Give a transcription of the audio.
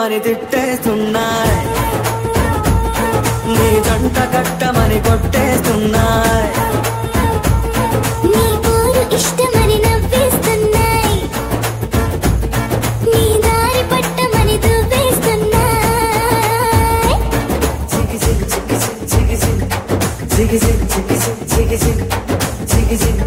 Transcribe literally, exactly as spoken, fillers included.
కొట్టమని తిట్టేస్తున్నాయి, నీ జంట కట్టమని కొట్టేస్తున్నాయి, నీ పోరు ఇష్టమని నవ్వేస్తున్నాయి, నీ దారి పట్టమని దువ్వేస్తున్నాయి. జిగి జిగి జిగి జిగి జిగి జిగి జిగి జిగి జిగి జిగి జిగి